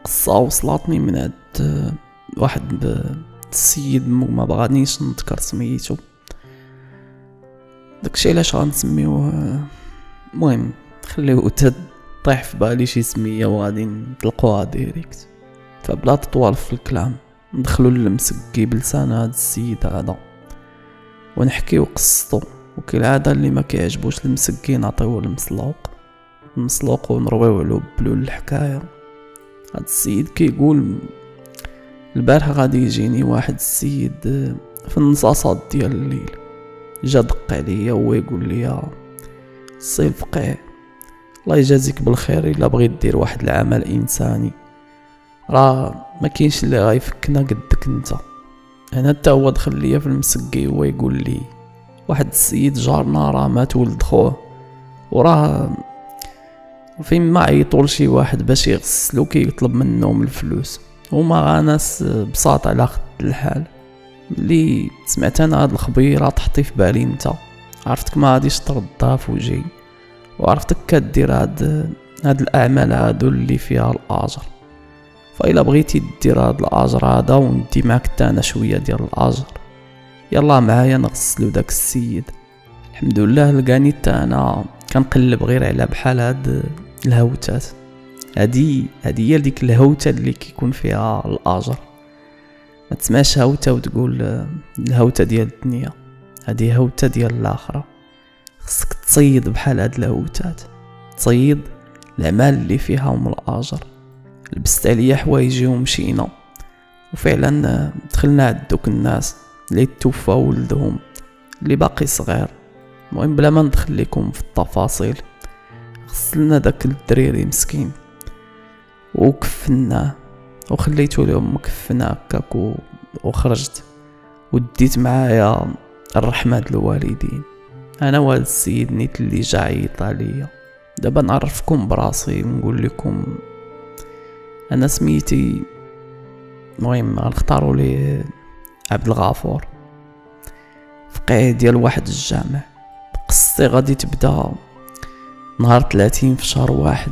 قصة وصلاتني من هاد واحد السيد ما بغانيش نذكر سميتو. داكشي علاش غنسميوه المهم خليو طيح في بالي شي سميه وغادي نطلقوها ديريكت. فبلا تطوال في الكلام ندخلو للمسكي بلسان هاد السيد هذا ونحكيو قصتو، وكالعاده اللي ما كيعجبوش المسكي نعطيوه المسلوق ونرويو على بلول الحكايه. هاد السيد كيقول البارحه غادي يجيني واحد السيد في النصاصات ديال الليل، جا دق عليا وهو يقول لي السي الفقيه الله يجازيك بالخير، الا بغيت دير واحد العمل انساني راه ما كاينش اللي غيفكنا قدك انت. انا حتى هو دخل ليا في المسقي وهو يقول لي واحد السيد جارنا راه مات ولد خوه، وراه فين ما عيطوا لشي واحد باش يغسلو كيطلب منهم الفلوس، هما ناس بساط على خد الحال. ملي سمعت انا هاد الخبيره طحتي في بالي انت، عرفتك ما غاديش تردها في وجهي، وعرفتك كدير هاد الاعمال هادو اللي فيها الاجر. فإلا بغيتي دير هاد الاجر هذا وندي معك حتى انا شويه ديال الاجر، يلا معايا نغسلو داك السيد. الحمد لله لقاني حتى انا كنقلب غير على بحال هاد الهوتات هادي هي ديك الهوته اللي كيكون فيها الاجر. ما تسمعش هوته وتقول الهوته ديال الدنيا، هادي هوته ديال الاخره. خصك تصيد بحال هاد الهوتات، تصيد الاعمال اللي فيها الاجر. لبست عليا حوايجي ومشينا، وفعلا دخلنا عند دوك الناس اللي توفى ولدهم اللي باقي صغير. المهم بلا ما ندخل لكم في التفاصيل، غسلنا داك الدريري مسكين وكفناه وخليتو لهم مكفن هكاك وخرجت وديت معايا الرحمة الوالدين. انا وهاد السيد نيت اللي جا عيط عليا. دابا نعرفكم براسي ونقول لكم انا سميتي المهم غنختاروا لي عبد الغفور، فقيه ديال واحد الجامع. قصتي غادي تبدا نهار 30 في شهر 1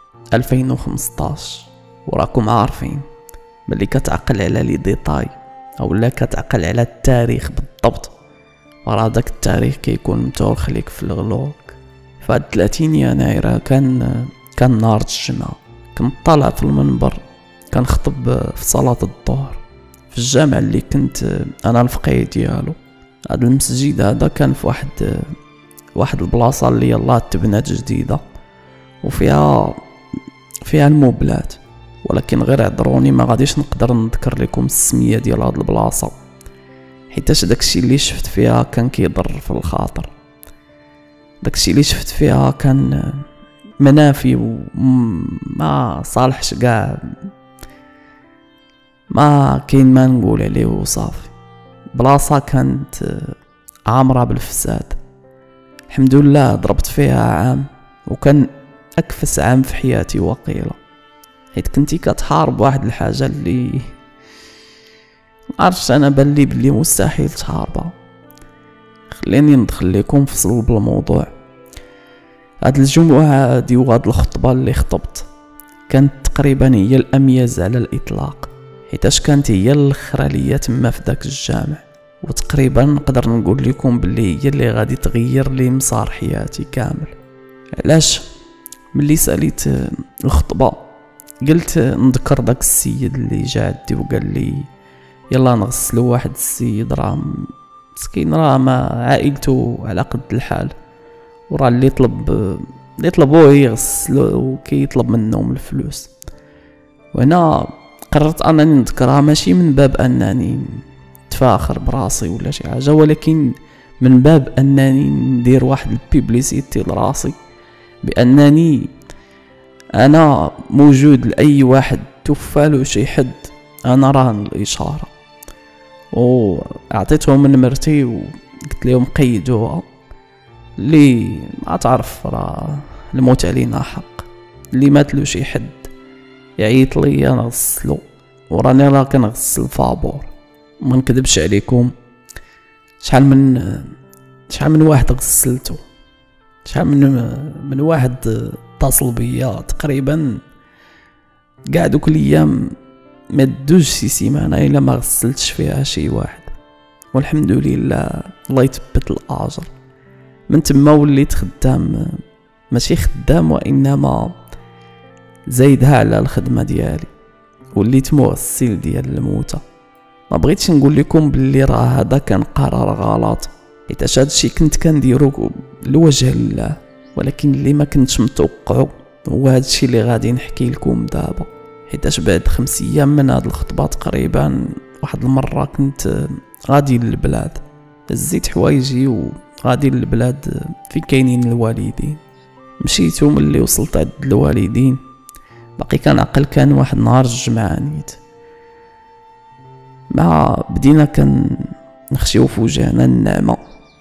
2015، وراكم عارفين ملي كتعقل على لي ديتاي او لا كتعقل على التاريخ بالضبط، راه داك التاريخ كيكون متورخ ليك في الغلوك. فهاد 30 يناير كان نهار الجمعة، كنت طالع في المنبر كنخطب في صلاة الظهر في الجامع اللي كنت انا الفقيه ديالو. هذا المسجد هذا كان في واحد البلاصه اللي يلاه تبنات جديده وفيها الموبلات، ولكن غير عذروني ما غاديش نقدر نذكر لكم السميه ديال هاد البلاصه حيتاش داكشي اللي شفت فيها كان كيضر في الخاطر. داكشي اللي شفت فيها كان منافي وما صالحش كاع، ما كاين ما نقول عليه وصافي. بلاصه كانت عامره بالفساد. الحمد لله ضربت فيها عام، وكان اكفس عام في حياتي وقيله، حيت كنتي كتحارب واحد الحاجه اللي عرفت انا بلي مستحيل تحاربها. خليني ندخل لكم في صلب الموضوع. هاد الجمعه هادي وهاد الخطبه اللي خطبت كانت تقريبا هي الاميز على الاطلاق، حيتاش كانت هي الاخرى ليا تما في داك الجامع، وتقريبا نقدر نقول لكم بلي هي اللي غادي تغير لي مسار حياتي كامل. علاش؟ ملي ساليت الخطبه قلت نذكر داك السيد اللي جا عندي وقال لي يلا نغسلو واحد السيد راه مسكين، راه ما عائلته على قد الحال، وراه اللي يطلبوه يغسلو وكيطلب منهم الفلوس. وهنا قررت انني نذكرها ماشي من باب انني نتفاخر براسي ولا شي حاجه، ولكن من باب انني ندير واحد البيبليسيتي لراسي بانني انا موجود لاي واحد توفالو شي حد انا رهن الاشاره. واعطيتهم نمرتي وقلت لهم قيدوها، اللي ما تعرف راه الموت علينا حق، اللي مات له شي حد يعيط لي نغسلو، وراني راه كنغسل فابور. ما نكذبش عليكم، شحال من واحد غسلته، شحال من واحد اتصل بيا، تقريبا كاع دوك الايام ما دوز شي سيمانه الا ما غسلتش فيها شي واحد، والحمد لله الله يثبت الاجر. من تما وليت خدام، ماشي خدام وانما زايدها على الخدمه ديالي، وليت مغسل ديال الموتى. ما بغيتش نقول لكم باللي راه هذا كان قرار غلط، حيت هادشي كنت كنديرو لوجه الله، ولكن اللي ما كنتش متوقعه هو هادشي اللي غادي نحكي لكم دابا. حيت بعد 5 ايام من هاد الخطبه تقريبا، واحد المره كنت غادي للبلاد، هزيت حوايجي وغادي للبلاد فين كاينين الوالدين. مشيت وملي وصلت عند الوالدين باقي كنعقل كان واحد نهار الجمعة نيت، مع بدينا كنخشيو في وجهنا النعمة.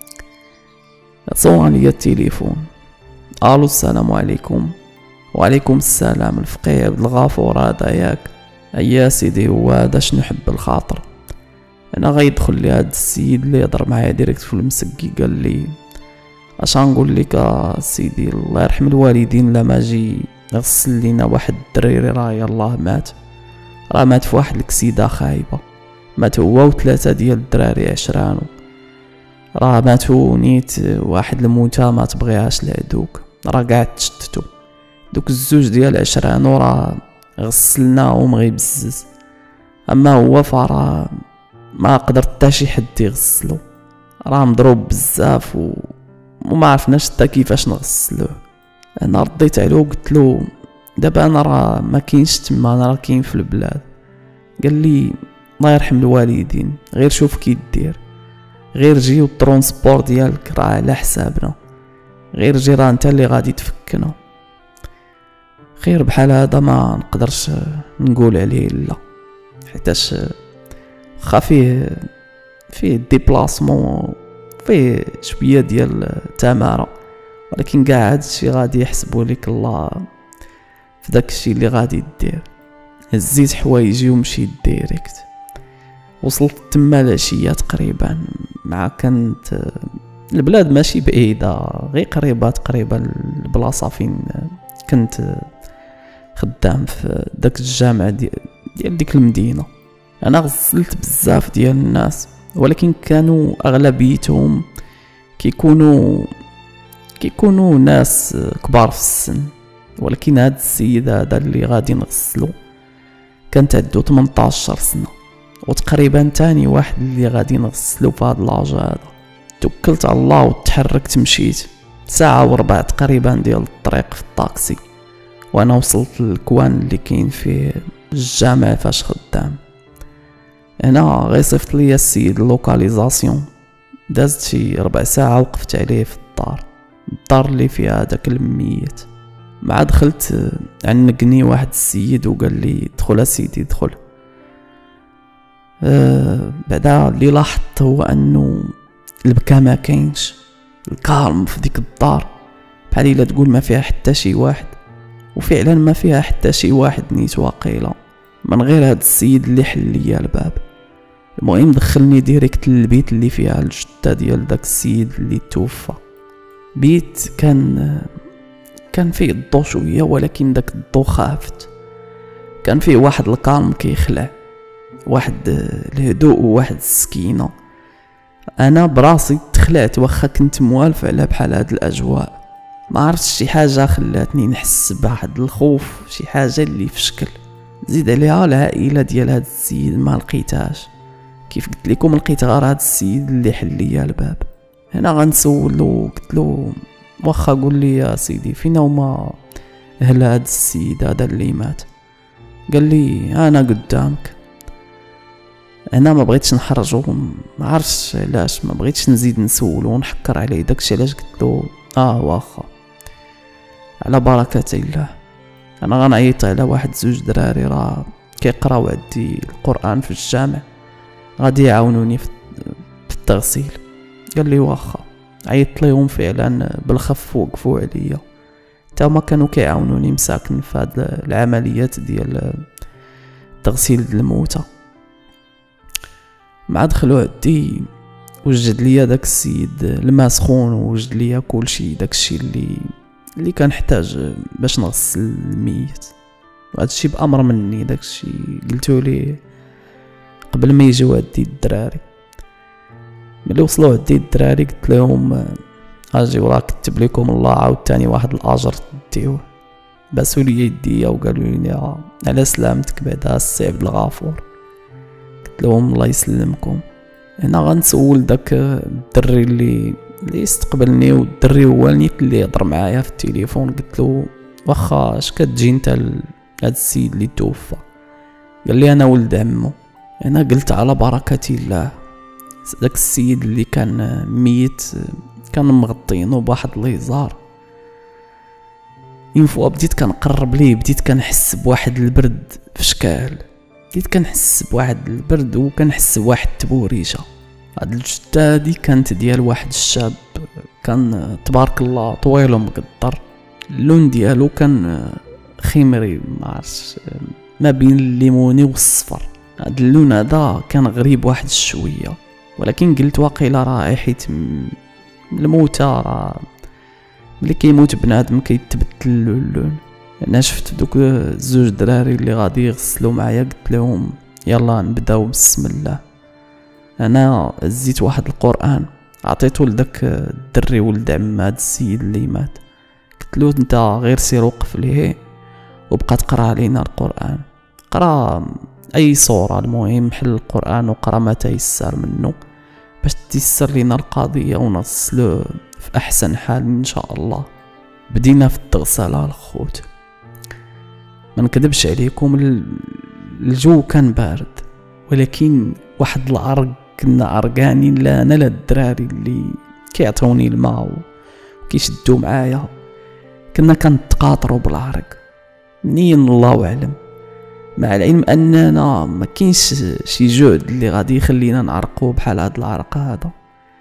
صون عليا التليفون، الو السلام عليكم. وعليكم السلام. الفقيه عبد الغفور هذا ياك؟ ايا سيدي هو هذا، شنو حب الخاطر؟ انا غيدخل لي هاد السيد اللي يهضر معايا ديريكت في المسقي، قال لي اش غنقول لك سيدي الله يرحم الوالدين، لا ما جي غسل لينا واحد الدريري راه يلاه مات في واحد الكسيده خايبه، مات هو و3 ديال الدراري عشرانو، راه ماتو نيت واحد الموتى ما تبغيهاش العدوك، راه قاعد تشتتو دوك الزوج ديال عشرانو راه غسلناهم غير بزز، اما هو فراه ما قدر حتى شي حد يغسلو، راه مضروب بزاف وما عرفناش حتى كيفاش نغسلوه. انا رديت عليه وقلت له دابا انا راه ما كاينش تما، انا راه كاين في البلاد. قال لي الله يرحم الوالدين، غير شوف كي دير، غير جي والترونسبور ديالك راه على حسابنا، غير جي راه انت اللي غادي تفكنا. خير بحال هذا ما نقدرش نقول عليه لا، حيتاش خا فيه ديبلاسمون، فيه شويه ديال التماره، ولكن كاع هادشي غادي يحسبوا لك الله في داكشي اللي غادي دير. هزيت حوايجي ومشيت ديريكت، وصلت تما العشيه تقريبا، مع كانت البلاد ماشي بعيده، غير قريبه تقريبا البلاصه فين كنت خدام، في داك الجامع ديال ديك المدينه. انا غسلت بزاف ديال الناس، ولكن كانوا اغلبيتهم كيكونوا ناس كبار في السن، ولكن هاد السيد هذا اللي غادي نغسلو كانت عنده 18 سنه، وتقريبا تاني واحد اللي غادي نغسلو في هاد لاج هذا. توكلت على الله وتحركت، مشيت 1:04 تقريبا ديال الطريق في الطاكسي، وانا وصلت للكوان اللي كاين فيه الجامع فاش خدام. هنا غير صيفط ليا السيد اللوكاليزاسيون، دازت شي 4 ساعة وقفت عليه في الدار اللي فيها داك الميت. مع دخلت عنقني واحد السيد وقال لي دخل سيدي دخل. بعدا اللي لاحظت هو انه البكا ما كاينش، الكالم في ديك الدار بحال الا تقول ما فيها حتى شي واحد، وفعلا ما فيها حتى شي واحد نيت واقيلا، من غير هاد السيد اللي حل ليا الباب. المهم دخلني ديريكت للبيت اللي فيها الجدة ديال داك السيد اللي توفى. بيت كان فيه الضو شويه، ولكن داك الضو خافت، كان فيه واحد الكالم كيخلع، واحد الهدوء وواحد السكينه. انا براسي تخلعت واخا كنت موالف على بحال هاد الاجواء، ما عرفتش شي حاجه خلاتني نحس بواحد الخوف، شي حاجه اللي في شكل. زيد عليها العائله ديال هاد السيد ما لقيتهاش، كيف قلت لكم لقيت غير هاد السيد اللي حل ليا الباب. هنا غنسولو قلت له واخا قول لي يا سيدي فين هما اهل هاد السيد هذا اللي مات؟ قال لي انا قدامك. انا ما بغيتش نحرجو، ما عرفتش علاش ما بغيتش نزيد نسولو ونحكر عليه، داكشي علاش قلت له واخا على بركه الله. انا غنعيط على واحد 2 دراري راه كيقراو عندي القران في الجامع، غادي يعاونوني في التغسيل. قال لي واخا. عيطت ليهم فعلا بالخف، وقفوا عليا حتى هما كانوا كيعاونوني مساكن في هاد العمليات ديال تغسيل الموتى. مع دخلوا عندي وجد ليا داك السيد الماء سخون، ووجد ليا كلشي داكشي اللي كنحتاج باش نغسل الميت. وهادشي بأمر مني. داكشي قلتو لي قبل ما يجيو هادي الدراري. ملي وصلوا هادي الدراري قلت لهم اجيو راه كتب لكم الله عاوتاني واحد الاجر تديوه. باسوا لي يديا وقالوا لي على سلامتك بعدا السي عبد الغفور. قلت لهم الله يسلمكم. هنا غنسول داك الدري اللي استقبلني والدري هو اللي هضر معايا في التليفون. قلت له واخا اش كتجي انت هاد السيد اللي توفى؟ قال لي انا ولد عمو. انا قلت على بركه الله. داك السيد اللي كان ميت كان مغطينو بواحد الهزار. ينفوا بديت كنقرب ليه بديت كنحس بواحد البرد في شكال. بديت كنحس بواحد البرد وكنحس بواحد التبوريشه. هاد الجثه هادي كانت ديال واحد الشاب كان تبارك الله طويل ومقدر. اللون ديالو كان خمري معرفتش ما بين الليموني والصفر. هاد اللون هذا كان غريب واحد الشويه، ولكن قلت واقيلا راه حيت الموتى راه ملي كيموت بنادم كيتبدل اللون. انا شفت دوك زوج دراري اللي غادي يغسلوا معايا قلت لهم يلا نبداو بسم الله. انا زيت واحد القران عطيته لداك الدري ولد عم هاد السيد اللي مات. قلت له انت غير سير وقف ليه وبقى تقرا علينا القران، قرا اي صوره المهم حل القران وقرا ما تيسر منه باش تيسر لينا القضيه ونصلو في احسن حال ان شاء الله. بدينا في التغسله الخوت. ما نكذبش عليكم الجو كان بارد، ولكن واحد العرق كنا عرقانين لا انا لا الدراري اللي كيعطوني الماء وكيشدوا معايا. كنا كنتقاطروا بالعرق منين الله اعلم، مع العلم اننا ما كاينش شي جهد اللي غادي يخلينا نعرقوا بحال هذا العرق هذا.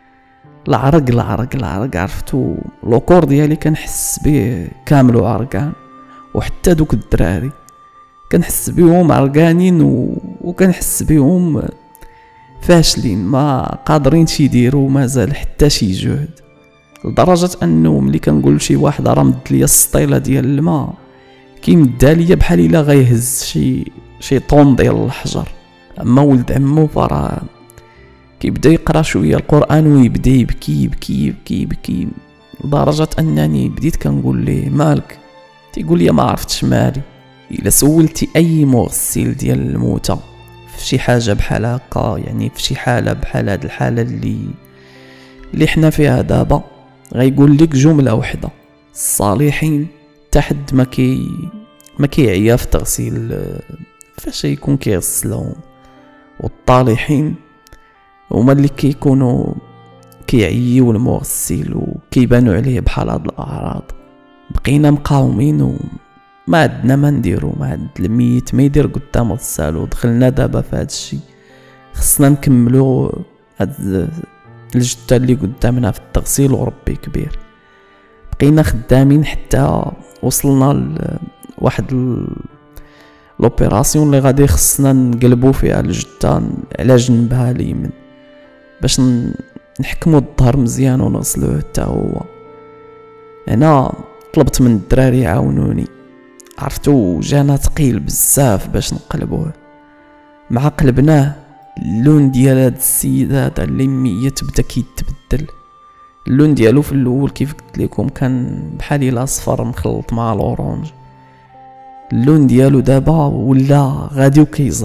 العرق عرفتو لوكور ديالي كنحس به كامل وعرقان. وحتى دوك الدراري كنحس بهم عرقانين وكنحس بهم فاشلين ما قادرينش يديروا مازال حتى شي جهد، لدرجه انه ملي كنقول شي واحد راه مد ليا السطيله ديال الماء كيمدها ليا بحال الا غيهز شي طون ديال الحجر. اما ولد عمو فراه كيبدا يقرا شويه القران ويبدا يبكي لدرجه انني بديت كنقول ليه مالك؟ تيقول لي ما عرفتش مالي. الا سولتي اي مغسل ديال الموتى في شي حاجه بحال هكا، يعني في شي حاله بحال هاد الحاله اللي حنا فيها دابا، غيقول لك جمله وحده: الصالحين تحد ما كيعيا في تغسيل فاش يكون كيغسلهم، والطالحين هما اللي كيكونوا كيعييو المغسل وكيبانوا عليه بحال هاد الاعراض. بقينا مقاومين وما عندنا ما نديرو، ما عند الميت ما يدير قدام غسالو. دخلنا دابا في هاد الشيء، خصنا نكملو هاد الجثه اللي قدامنا في التغسيل وربي كبير. بقينا خدامين حتى وصلنا لواحد لوبيراسيون اللي غادي خصنا نقلبو فيها الجثه على جنبها اليمين باش نحكمو الظهر مزيان ونغسلوه حتى هو. انا طلبت من الدراري يعاونوني، عرفتو جانا ثقيل بزاف باش نقلبوه. مع قلبناه اللون ديال هاد السيد هذا اللي ميت بدا كيتبدل. اللون ديالو في الاول كيف قلت لكم كان بحال الاصفر مخلط مع الاورانج. اللون ديالو دابا ولا غادي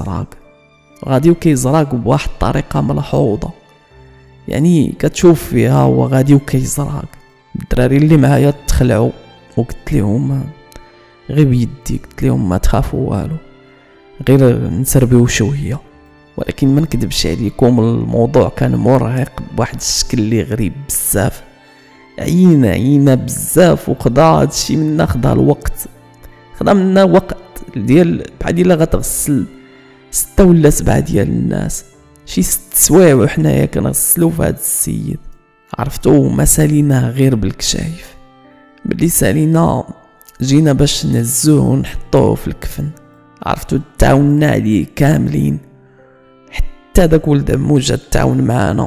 وكيزرق بواحد الطريقه ملحوظه، يعني كتشوف فيها هو غادي وكيزرق. الدراري اللي معايا تخلعوا وقلت لهم غير بيدي، قلت لهم ما تخافوا والو، غير نسربيو شويه. ولكن ما نكذبش عليكم الموضوع كان مرهق بواحد الشكل اللي غريب بزاف. عينا بزاف، وخدا هادشي منا خدا منا وقت ديال بحال الا غتغسل 6 ولا 7 ديال الناس، شي 6 سوايع وحنايا كنغسلو في هاد السيد. عرفتو ما ساليناه غير بالكشايف. ملي سالينا جينا باش نهزوه ونحطوه في الكفن، عرفتو تعاوننا عليه كاملين، حتى داك ولد عمو جا تعاون معانا،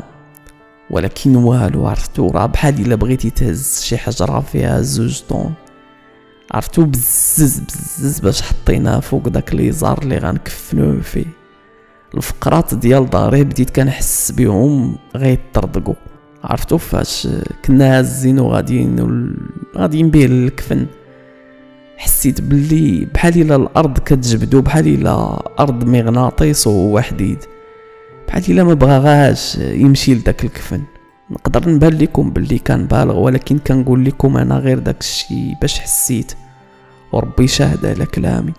ولكن والو. عرفتو راه بحال الا بغيتي تهز شي حجره فيها 2 طون، عرفتو بزز باش حطيناه فوق داك ليزار اللي غنكفنوه فيه. الفقرات ديال داري بديت كنحس بهم غيطردقوا. عرفتو فاش كنا هازين وغاديين بيه للكفن، حسيت باللي بحال الا الارض كتجبدو، بحال الا ارض مغناطيس وهو حديد، بحال الا ما بغاش يمشي لداك الكفن. نقدر نبان لكم باللي كان بالغ، ولكن كنقول لكم انا غير داك الشيء باش حسيت، وربي شاهد على كلامي.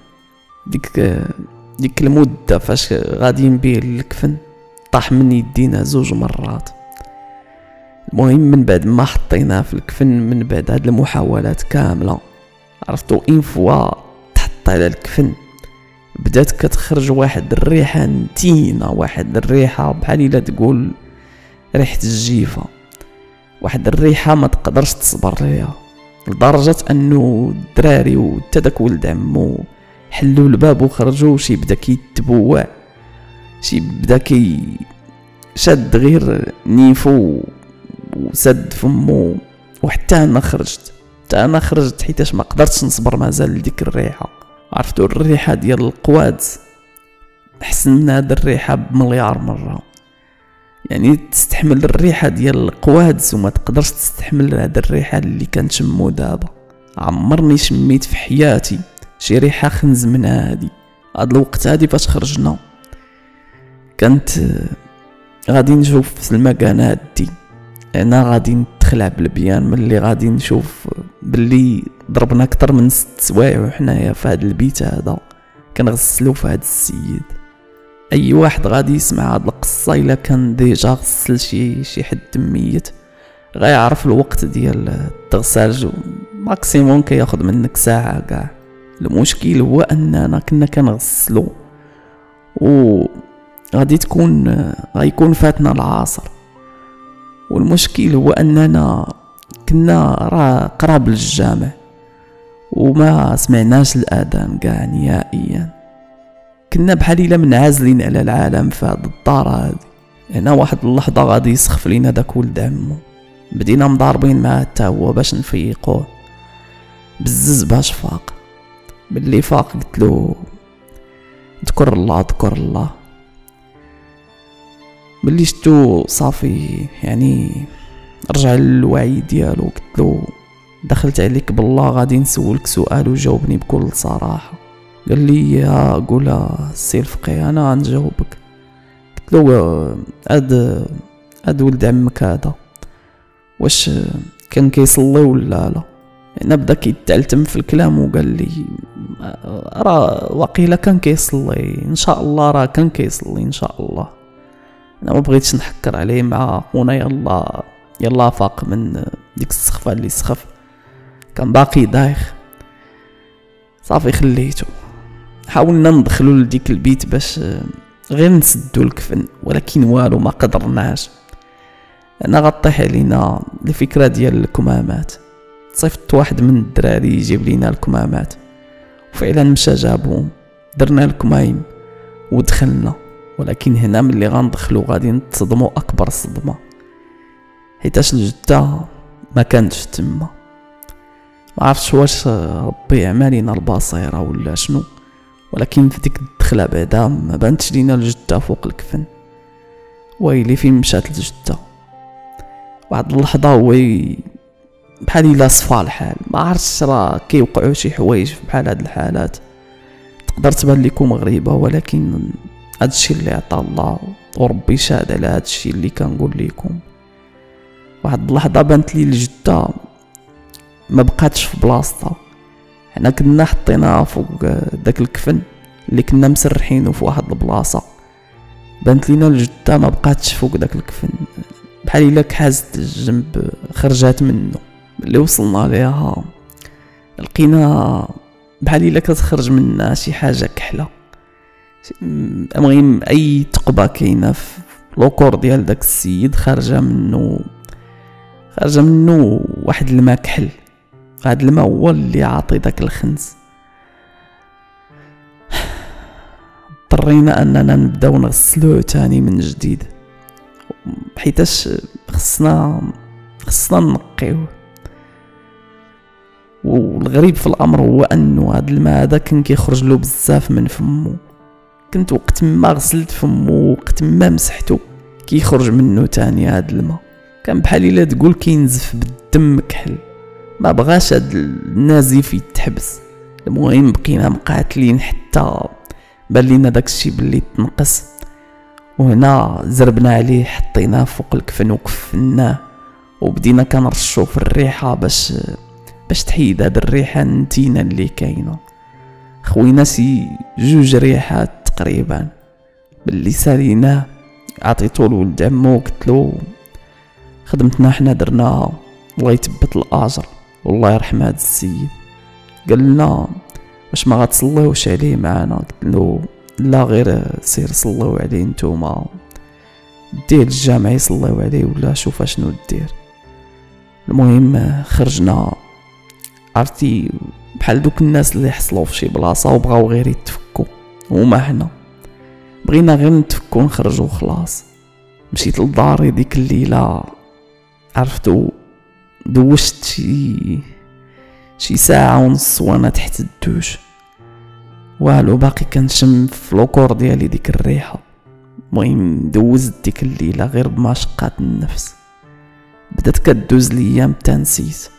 ديك المده فاش غاديين بيه للكفن طاح من يدينا 2 مرات. المهم من بعد ما حطيناه في الكفن، من بعد هاد المحاولات كامله، عرفتو ان فوا تحط على الكفن بدات كتخرج واحد الريحه نتينه، واحد الريحه بحال الا تقول ريحه الجيفه، واحد الريحه ما تقدرش تصبر ليها، لدرجه انه الدراري وحتى داك ولد عمو حلوا الباب وخرجوا. شي بدا كيتبوع، شي بدا شاد غير نيفو وسد فمو، وحتى انا خرجت حيتاش ما قدرتش نصبر مازال لديك الريحه. عرفتوا الريحه ديال القواد احسن من هاد الريحه بمليار مره. يعني تستحمل الريحه ديال القواد وما تقدرش تستحمل هاد الريحه اللي كنشمو دابا. عمرني شميت في حياتي شي ريحه خنز من هادي. هاد الوقت هادي فاش خرجنا كانت غادي نشوف في المكانات دي، انا غادي نتخلع بالبيان ملي غادي نشوف باللي ضربنا اكثر من 6 سوايع وحنايا في هذا البيت هذا كنغسلو في هذا السيد. اي واحد غادي يسمع هاد القصه الا كان ديجا غسل شي حد ميت غيعرف الوقت ديال التغسال ماكسيموم كياخذ منك ساعه كاع. المشكل هو اننا كنا كنغسلو و غيكون فاتنا العصر، والمشكل هو اننا كنا راه قراب للجامع وما سمعناش الاذان كاع نهائيا. كنا بحال الا منعزلين على العالم في هاد الدار هادي. هنا واحد اللحظه غادي يسخف لينا داك ولد عمو، بدينا مضاربين معاه حتى هو باش نفيقوه بزز باش فاق. باللي فاق قلت له ذكر الله. باللي شتو صافي يعني رجع للوعي ديالو، قلت له دخلت عليك بالله غادي نسولك سؤال وجاوبني بكل صراحه. قال لي قول السي الفقيه انا غنجاوبك. قلت له هاد ولد عمك هذا واش كان كيصلي ولا لا؟ انا بدا كيتعلتم في الكلام وقال لي راه واقيلا كان كيصلي ان شاء الله، راه كان كيصلي ان شاء الله. انا ما بغيتش نحكر عليه مع خونا، يلا فاق من ديك السخفه اللي سخف، كان باقي دايخ. صافي خليته. حاولنا ندخلو لديك البيت باش غير نسدو الكفن، ولكن والو ما قدرناش. انا غطيح علينا الفكره ديال الكمامات. صيفط واحد من الدراري يجيب لينا الكمامات، وفعلا مشى جابهم، درنا الكمايم ودخلنا. ولكن هنا ملي غندخلو غادي نتصدمو اكبر صدمه، حيتاش الجده ما كانتش تما. ما عرفتش واش ربي عمالينا البصيره ولا شنو، ولكن في ديك الدخله بعدا ما بانتش لينا الجده فوق الكفن. ويلي فين مشات الجده؟ واحد اللحظه هو بحال الا صفى الحال. ما عرفتش راه كيوقعوا شي حوايج بحال هاد الحالات تقدر تبان لكم غريبه، ولكن هادشي اللي عطا الله وربي شاهد على هادشي اللي كنقول لكم. واحد اللحظه بانت لي الجده ما بقاتش في بلاصتها. حنا كنا حطيناها فوق داك الكفن اللي كنا مسرحينه في واحد البلاصه، بانت لينا الجده ما بقاتش فوق داك الكفن، بحال الا كحازت الجنب خرجات منه. اللي وصلنا ليها لقينا بحال الا كتخرج منها شي حاجه كحله. المهم اي تقبه كاينه في لوكور ديال داك السيد خارجه منه واحد الماء كحل. هاد الماء هو اللي عاطي داك الخنز. اضطرينا اننا نبداو نغسلوه تاني من جديد، حيتاش خصنا نقيوه. والغريب في الامر هو انه هذا الماء هذا كان كيخرج له بزاف من فمه. كنت وقت ما غسلت فمه وقت ما مسحته كيخرج منه تاني هذا الماء، كان بحال الا تقول كينزف بالدم كحل. ما بغاش هاد النازف يتحبس. المهم بقينا مقاتلين حتى بان لينا داكشي باللي تنقص، وهنا زربنا عليه حطيناه فوق الكفن وكفناه، وبدينا كنرشو في الريحه باش تحيد هاد الريحه النتينه اللي كاينه. خوينا شي 2 ريحات تقريبا باللي ساليناه. عطيتو لولد عمو قلتلو خدمتنا حنا درناها، الله يثبت الاجر والله يرحم هاد السيد. قال لنا واش ما غتصليوش عليه معنا؟ قلتلو لا غير سير صليو عليه نتوما، ديه للجامع يصليو عليه ولا شوف اشنو دير. المهم خرجنا، عرفتي بحال دوك الناس اللي حصلوا في شي بلاصه وبغاو غير يتفكوا، وما حنا بغينا غير نتفكوا نخرجوا وخلاص. مشيت لداري ديك الليله، عرفتو دوشت شي ساعه ونص وانا تحت الدوش، والو باقي كنشم في لوكور ديالي ديك الريحه. المهم دوزت ديك الليله غير بمشقات النفس، بدات كدوز الايام تنسيت.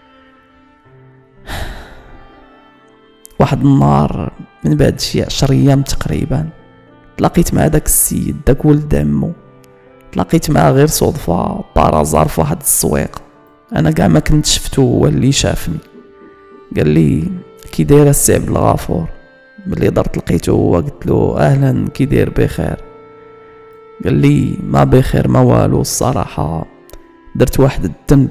واحد النهار من بعد شي 10 ايام تقريبا تلاقيت مع داك السيد، داك ولد عمو. تلاقيت معاه غير صدفه بارازار في واحد السويق، انا كاع ما كنت شفتو، هو اللي شافني. قال لي كي داير السي عبد الغفور؟ ملي درت لقيتو هو قلت له اهلا كي داير؟ بخير. قال لي ما بخير ما والو، الصراحه درت واحد الذنب،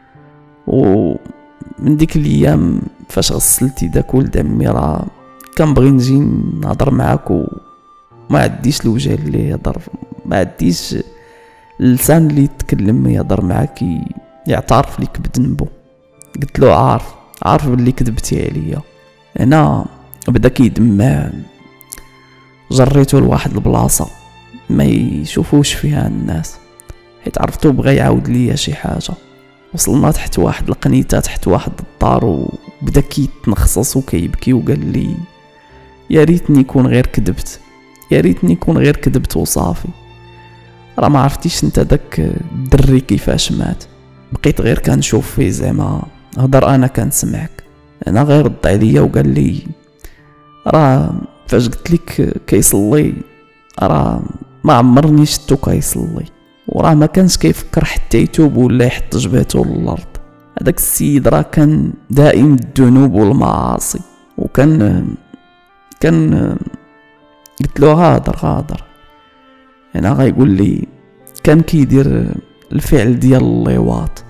ومن ديك الايام فاش غسلتي داك ولد عمي راه كنبغي نجي نهضر معاك، وما عنديش الوجه اللي يهضر، ما عنديش اللسان اللي يتكلم يهضر معاك يعترف ليك بذنبو. قلت له عارف باللي كذبتي عليا. هنا بدا كيدمع، جريتو لواحد البلاصه ما يشوفوش فيها الناس، حيت عرفتو بغا يعاود ليا شي حاجه. وصلنا تحت واحد القنيته تحت واحد الدار، وبدا كيتنخصص وكيبكي وقال لي يا ريتني كون غير كذبت، يا ريتني كون غير كذبت وصافي. راه ما عرفتيش انت داك الدري كيفاش مات، بقيت غير كنشوف فيه زعما هضر انا كنسمعك. انا غير رد عليا وقال لي راه فاش قلت لك كيصلي راه ما عمرني شفتو كيصلي، وراه ما كانش كيفكر حتى يتوب ولا يحط جبهته للارض. هذاك السيد راه كان دائم الذنوب والمعاصي، وكان قلت له غادر انا غايقول لي كان كيدير الفعل ديال اللواط،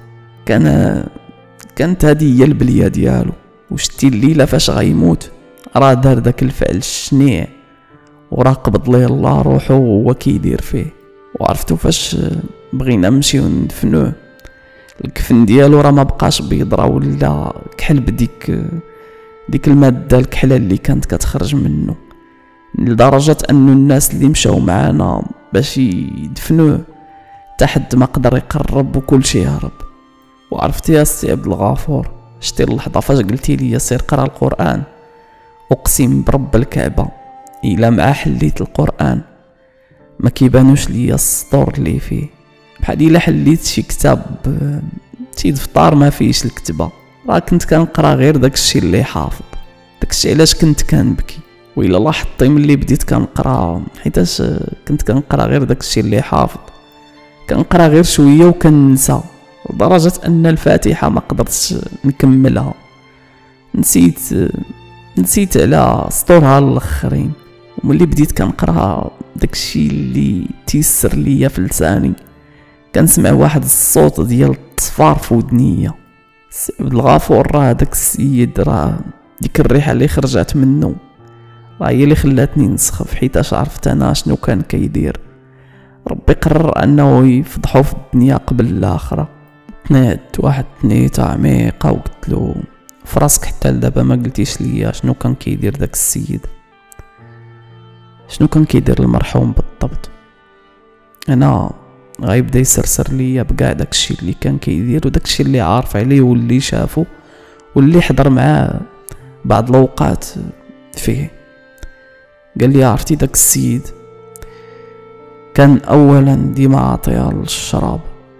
كانت هذه هي البليه ديالو. وشتي الليله فاش غيموت راه دار داك الفعل الشنيع، وراه قبض ليه الله روحه وهو كيدير فيه. وعرفتو فاش بغينا نمشيو ندفنوه، الكفن ديالو راه ما بقاش بيض، راه ولا كحل بديك الماده الكحله اللي كانت كتخرج منه، لدرجه انه الناس اللي مشاو معانا باش يدفنوه تحت ما قدر يقرب وكل شيء هرب. وعرفتي يا سي عبد الغفور شتي اللحظه فاش قلتي لي سير قرا القران، اقسم برب الكعبه الا مع حليت القران ما كيبانوش ليا السطور اللي فيه، بحال الا حليت شي كتاب شي دفتر ما فيهش الكتبه. راه كنت كنقرا غير داكشي اللي حافظ، داكشي علاش كنت كنبكي. وإلا لاحظتي ملي بديت كنقرا، حيتاش كنت كنقرا غير داكشي اللي حافظ، كنقرا غير شويه وكننسى، لدرجه ان الفاتحه ما قدرتش نكملها، نسيت على سطورها الاخرين. وملي بديت كنقرا داكشي اللي تيسر ليا في لساني، كنسمع واحد الصوت ديال التصفار في ودنيا. سي عبد الغفور راه داك السيد، راه ديك الريحه اللي خرجت منه راه هي اللي خلاتني نسخف، حيتاش عرفت انا شنو كان كيدير. ربي قرر انه يفضحو في الدنيا قبل الاخره. تنعت واحد التنيته عميقه وقلت له فراسك حتى لدابا ما قلتيش ليا شنو كان كيدير داك السيد، شنو كان كيدير المرحوم بالضبط. انا غيبدا يسرسر ليا بكاع داكشي اللي كان كيدير وداكشي اللي عارف عليه واللي شافو واللي حضر معاه بعض الاوقات فيه قال لي عرفتي داك السيد كان اولا ديما عاطيها للشراب،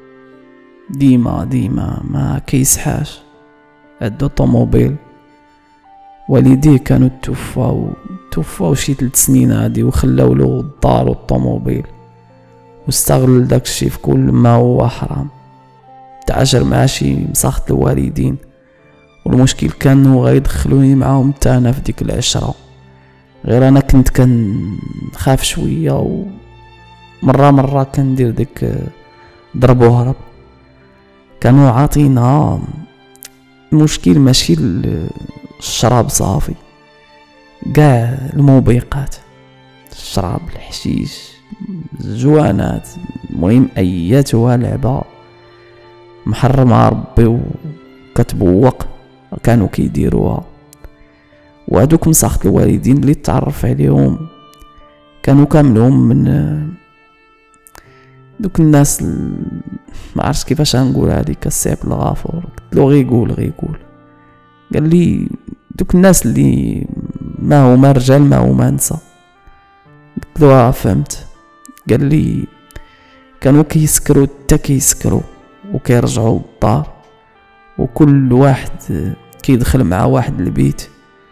ديما ما كيسحاش. عنده طوموبيل، والديه كانوا توفاو شي 3 سنين هادي، وخلاو له الدار والطوموبيل، واستغل داكشي في كل ما هو حرام. تعاشر مع شي مساخط الوالدين، والمشكل كانوا غيدخلوني معاهم حتى انا في ديك العشرة. غير انا كنت كنخاف شويه، ومره كندير ديك ضرب وهرب. كانوا عاطينا المشكل ماشي الشراب صافي، كاع الموبقات، الشراب، الحشيش، الجوانات، المهم اياتها لعبه محرمه ربي وكتبوق كانوا كيديروها. وهذوك مساخط الوالدين اللي تعرف عليهم كانوا كاملهم من دوك الناس ما عرفتش كيفاش غنقولها لك، السيب الغافور. قلت له غير قول. قال لي دوك الناس اللي ما هما رجال ما هما نساء. قلت له فهمت. قال لي كانوا كيسكروا وكيرجعوا للدار، وكل واحد كيدخل مع واحد البيت،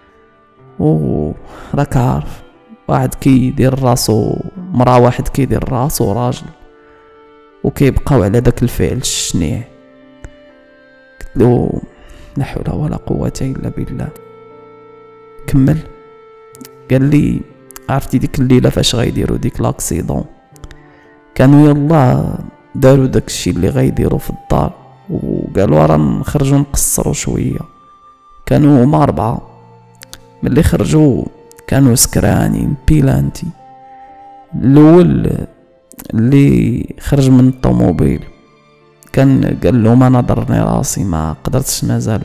وراك عارف واحد كيدير راسو مرا، واحد كيدير راسو راجل، وكيبقاو على داك الفعل الشنيع. قلت له لا حول ولا قوة الا بالله. كمل. قال لي عرفتي ديك الليلة فاش غيديروا ديك لاكسيدون، كانوا يلا داروا داكشي اللي غيديروا في الدار، وقالوا راه نخرجوا نقصروا شويه. كانوا هما 4، ملي خرجوا كانوا سكرانين بيلانتي. الاول اللي خرج من الطوموبيل قال لهم انا ضرني راسي، ما قدرتش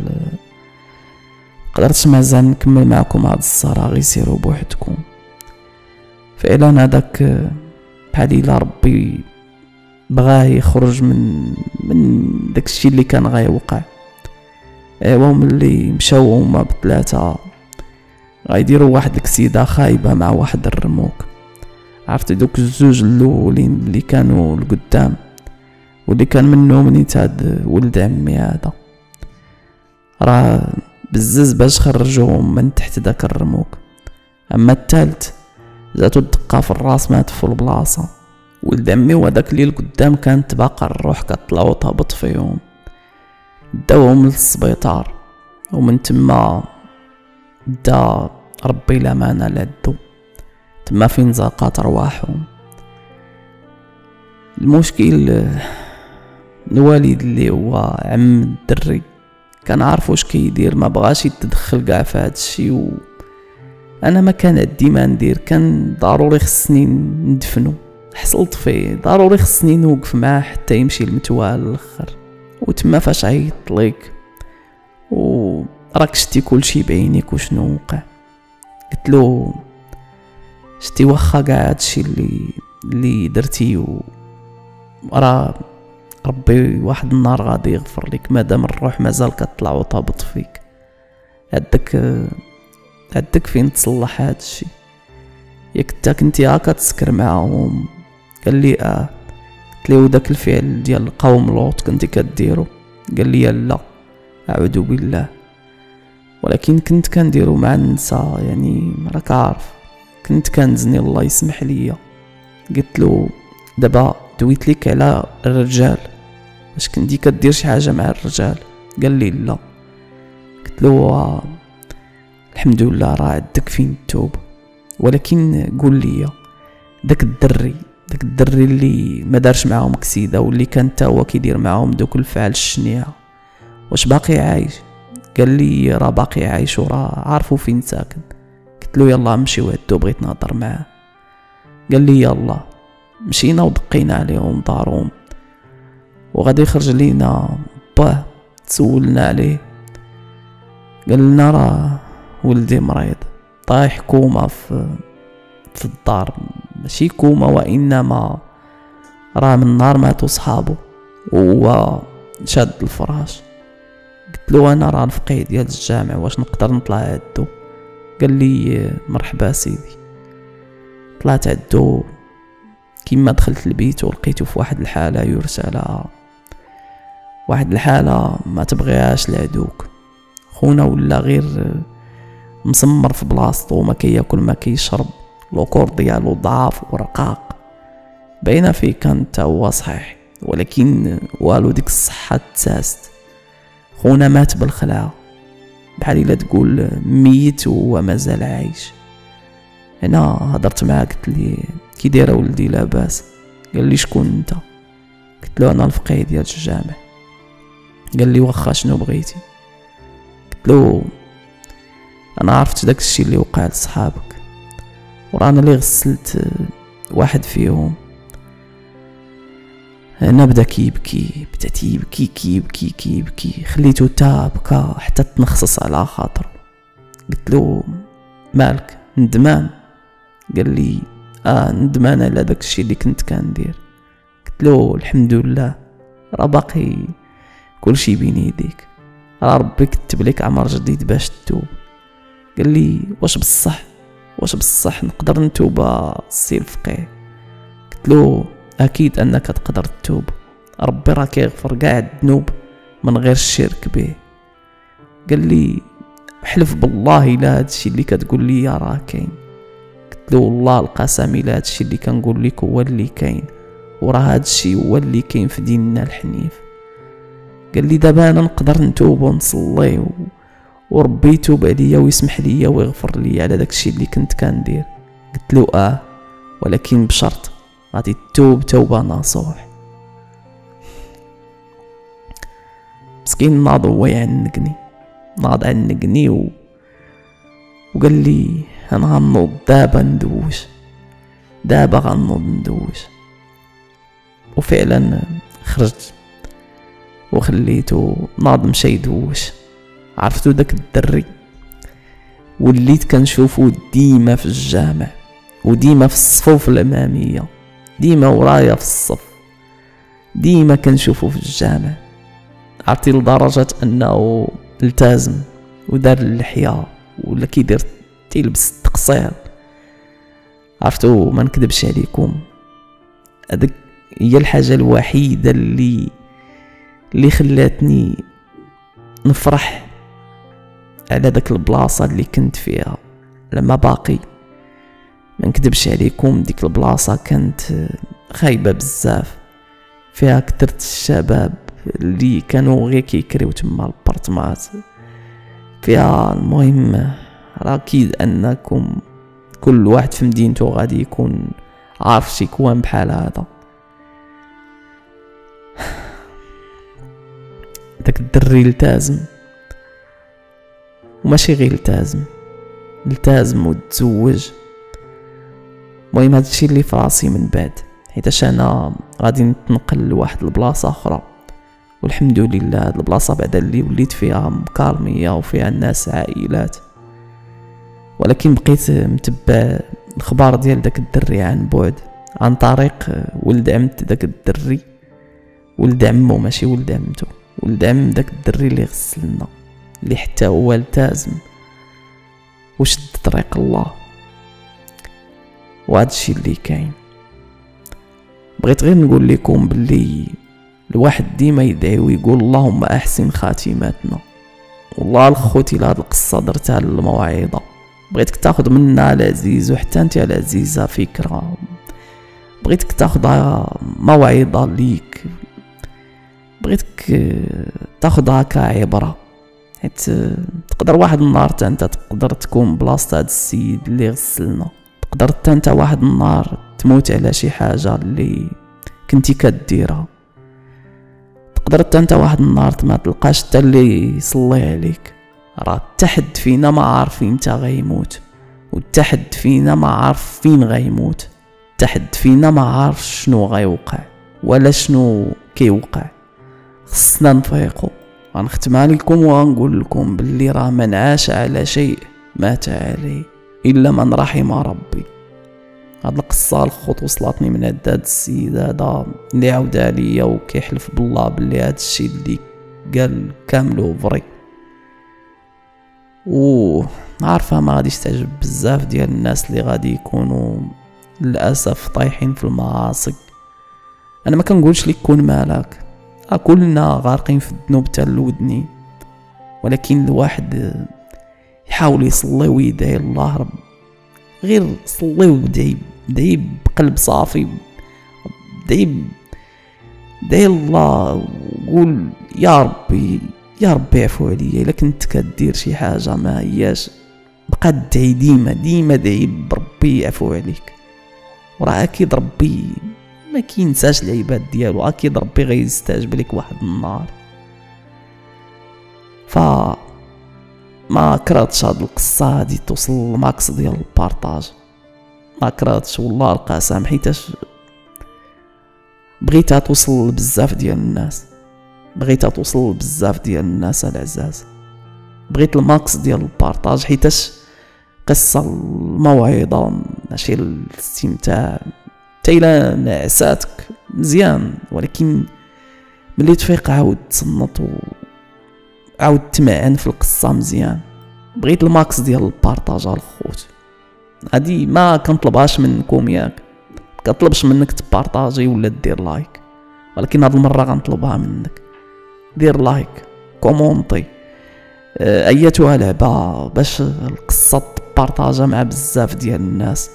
مازال نكمل معكم هاد الصرا، غير سيروا بوحدكم. فعلا هذاك بحال الا ربي بغاه يخرج من داكشي اللي كان غيوقع. ايوا ملي مشاو هما ب3 غيديروا واحد الكسيده خايبه مع واحد الرموك. عرفتي دوك الزوج الاولين اللي كانوا القدام، واللي كان منهم نيت هاد ولد عمي هذا، راه بزز باش خرجوهم من تحت داك الرموك. اما الثالث جاتو الدقه في الراس، مات في البلاصه. ولد عمي وداك اللي القدام كانت باقا الروح كطلع وتهبط فيهم، داوهم للسبيطار، ومن تما دا ربي الامانه لعدو تما فين زاقات رواحهم. المشكل الوالد اللي هو عم الدري كان عارف واش كيدير، ما بغاش يتدخل كاع في هذا الشيء، انا ما كان عندي ما ندير. كان ضروري خصني ندفنو، حصلت فيه ضروري خصني نوقف معاه حتى يمشي المتوال الاخر. وتما فاش عيط ليك وراك شتي كلشي بعينيك وشنو وقع. قلت له شتي واخا كاع هادشي اللي درتي، وراه ربي واحد النهار غادي يغفر لك مادام الروح مازال كتطلع وتهبط فيك. عندك فين تصلح هادشي. ياك انت كنتي هاكا تسكر معاهم؟ قال لي قلت له وداك الفعل ديال القوم لوط كنتي كديرو؟ قال لي لا اعوذ بالله، ولكن كنت كنديرو مع النساء، يعني راك عارف كنت كنزني الله يسمح ليا. قلت له دابا دويت لك على الرجال، واش كنتي كدير شي حاجه مع الرجال؟ قال لي لا. قلت له الحمد لله راه عندك فين التوب، ولكن قول لي داك الدري اللي ما دارش معاهم كسيده، واللي كان حتى هو كيدير معاهم دوك الفعل الشنيعه، واش باقي عايش؟ قال لي راه باقي عايش وراه عارفو فين ساكن. قلت له يلا نمشيو عندو، بغيت نهضر معاه. قال لي يلا. مشينا ودقينا عليهم دارهم، وغادي يخرج لينا باه تسولنا عليه. قال لنا راه ولدي مريض طايح كوما في الدار، ماشي كوما وانما راه من نهار ماتوا صحابو وهو شاد الفراش. قلت له انا راه الفقيه ديال الجامع، واش نقدر نطلع عندو؟ قال لي مرحبا سيدي. طلعت عندو، كيما دخلت البيت ولقيته في واحد الحاله يرسلها، واحد الحاله ما تبغيهاش لعدوك. خونا ولا غير مسمر في بلاصتو، ما كياكل ما كيشرب، لوكور ديالو ضعاف ورقاق، باينه فيه كان تا هو صحيح، ولكن والو ديك الصحه تساست. خونا مات بالخلعه، بحال الا تقول ميت وهو مازال عايش. انا هضرت معاه قلت لي كي داير ولدي؟ لاباس. قال لي شكون انت؟ قلت له انا الفقيه ديال الجامع. قال لي واخا شنو بغيتي؟ قلت له انا عرفت داك الشيء اللي وقع لصحابك، ورانا اللي غسلت واحد فيهم. انا بدا كيبكي، بدا تيبكي كيبكي، خليته تا بكى حتى تنخصص على خاطر. قلت له مالك ندمان؟ قال لي ندمان على داك الشيء اللي كنت كندير. قلت له الحمد لله، راه باقي كل شيء بين يديك، راه ربي كتب لك عمر جديد باش تتوب. قال لي واش بصح نقدر نتوب السي الفقيه؟ قلت له اكيد انك تقدر تتوب، ربي راه كيغفر كاع الذنوب من غير الشرك به. قال لي حلف بالله الا هادشي اللي كتقول لي راه كاين. قلت له والله القسم الا هادشي اللي كنقول لك هو اللي كاين، وراه هادشي هو اللي كاين في ديننا الحنيف. قال لي دابا انا نقدر نتوب ونصلي وربي يتوب عليا ويسمح ليا ويغفر لي على داكشي اللي كنت كندير؟ قلت له ولكن بشرط غادي تتوب توبه نصوح. مسكين ناض هو يعنقني وقال لي انا غنوض دابا ندوش. وفعلا خرجت وخليته ناض مشى يدوش. عرفتو داك الدري وليت كنشوفو ديما في الجامع وديما في الصفوف الاماميه، ديما ورايا في الصف، ديما كنشوفو في الجامع. عرفتي لدرجه انه التزم ودار اللحيه ولا كيدير تيلبس التقصير. عرفتو ما نكذبش عليكم، هذيك هي الحاجه الوحيده اللي خلاتني نفرح على داك البلاصه اللي كنت فيها. لما باقي ما نكذبش عليكم، ديك البلاصه كانت خايبه بزاف، فيها كثرت الشباب اللي كانوا غير كيكريو تما البارطمات فيها. المهم راه اكيد انكم كل واحد في مدينته غادي يكون عارف شي كوان بحال هذا. داك الدري التزم، وماشي غير التزم وتزوج. المهم هادشي اللي في راسي من بعد، حيتاش انا غادي نتنقل لواحد البلاصه اخرى، والحمد لله هاد البلاصه بعدا اللي وليت فيها مكالميه وفيها الناس عائلات. ولكن بقيت متبع الخبار ديال داك الدري عن بعد، عن طريق ولد عمت داك الدري، ولد عمو ماشي ولد عمتو، ولد عم داك الدري اللي غسلنا، اللي حتى هو التزم وشد طريق الله. وهادشي اللي كاين. بغيت غير نقول لكم باللي الواحد ديما يدعي ويقول اللهم احسن خاتماتنا. والله الخوتي لهاد القصه درتها للموعظه، بغيتك تاخذ منها العزيز وحتى انت العزيزه فكره، بغيتك تاخذها موعظه ليك، بغيتك تاخذها كعبره، حيت تقدر واحد النهار انت تقدر تكون بلاصه هاد السيد اللي غسلنا، تقدر انت واحد النهار تموت على شي حاجه اللي كنتي كديرها، تقدر انت واحد النهار ما تلقاش حتى اللي يصلي عليك. راه حد فينا ما عارف امتى غيموت، وحد فينا ما عارف فين غيموت، حد فينا ما عارف شنو غيوقع ولا شنو كيوقع. خصنا نفيقوا. غنختم عليكم وغنقول لكم باللي راه من عاش على شيء مات عليه الا من رحم ربي. هاد القصه الخط وصلتني من هاد السيد هذا اللي عاودها ليا وكيحلف بالله باللي هاد الشيء اللي قال كامل فري. و عارفه ما غاديش تعجب بزاف ديال الناس اللي غادي يكونوا للاسف طايحين في المعاصي. انا ما كنقولش لك كون مالك، كلنا غارقين في الذنوب تاع الودني، ولكن الواحد يحاول يصلي ويدعي الله رب، غير صلي ودعي بقلب صافي، دعي الله وقول يا ربي يعفو عليا الا كنت كدير شي حاجه ما هياش، بقى دعي ديما دعي بربي يعفو عليك، وراه اكيد ربي ما كينساش العباد ديالو، اكيد ربي غيستجيب لك واحد النهار. ما كرهتش هاد القصه هادي توصل للماكس ديال البارطاج، ما كرهتش والله القسم، حيتاش بغيتها توصل بزاف ديال الناس العزاز، بغيت الماكس ديال البارطاج حيتاش قصه الموعظه ماشي الاستمتاع. تايلا نعساتك مزيان، ولكن ملي تفيق عاود تصنت عاود تمعن في القصه مزيان. بغيت الماكس ديال البارطاج الخوت، هادي ما كنطلبهاش منكم ياك، كنطلبش منك تبارطاجي ولا دير لايك، ولكن هاد المره غنطلبها منك دير لايك كومونطي ايتها لعبه باش القصه تبارطاجا مع بزاف ديال الناس.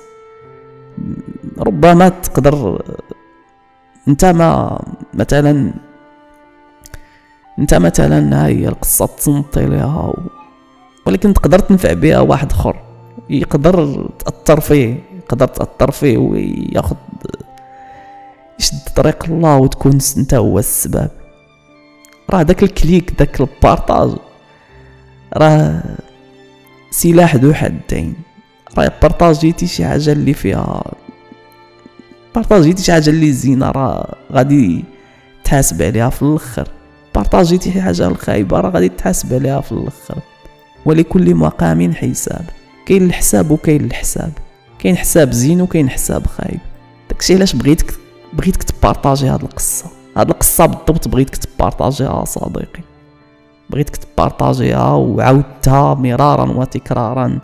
ربما تقدر انت مثلا هاي القصه تصنتي ليها، ولكن تقدر تنفع بها واحد اخر، يقدر تاثر فيه وياخذ يشد طريق الله، وتكون انت هو السبب. راه داك الكليك داك البارطاج راه سلاح ذو حدين. راه بارطاجيتي شي حاجه اللي فيها، بارطاجيتي شي حاجه اللي زينه راه غادي تحاسب عليها في الاخر، بارطاجيتي شي حاجه الخايبه راه غادي تحاسب عليها في الاخر. ولكل مقام حساب، كاين الحساب وكاين الحساب، كاين حساب زين وكاين حساب خايب. داكشي علاش بغيتك تبارطاجي هاد القصه بالضبط، بغيتك تبارطاجيها صديقي، بغيتك تبارطاجيها وعاودتها مرارا وتكرارا.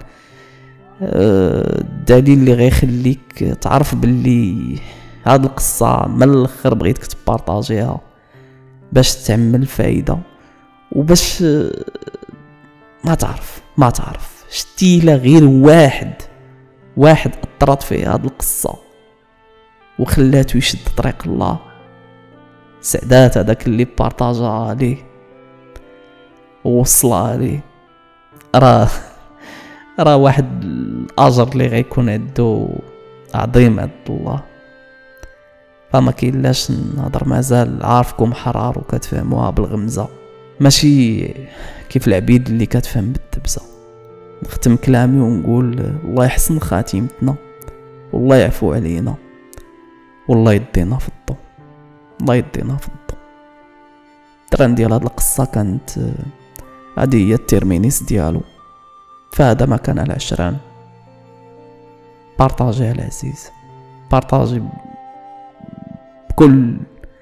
الدليل اللي غيخليك تعرف باللي هاد القصه من الاخر بغيتك تبارطاجيها باش تعمل فايده، وباش ما تعرف شتي لا غير واحد اثرت فيه هاد القصه وخلاتو يشد طريق الله، سعدات هذاك اللي بارطاجا ليه ووصلها ليه، راه واحد الاجر اللي غيكون عنده عظيم عند الله. فما كاينلاش نهضر، مازال عارفكم حرار وكتفهموها بالغمزه، ماشي كيف العبيد اللي كتفهم بالدبزه. نختم كلامي ونقول الله يحسن خاتمتنا، والله يعفو علينا، والله يدينا في الضو، التران ديال هاد القصه كانت هذه هي التيرمينيس ديالو. فهذا ما كان العشران. بارطاجي العزيز، بارطاجي بكل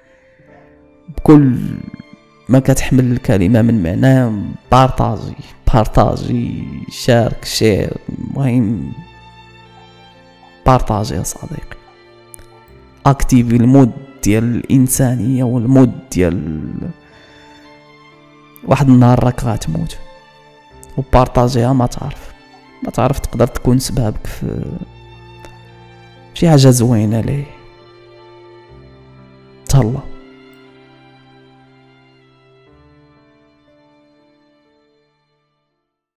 ما كتحمل الكلمه من معناه. بارطاجي شارك شير، المهم بارطاجي يا صديقي، اكتيفي المود ديال الانسانيه والمود ديال واحد النهار راك غتموت، وبارطاجيها ما تعرف تقدر تكون سبابك في شي حاجه زوينه ليه. تهلا.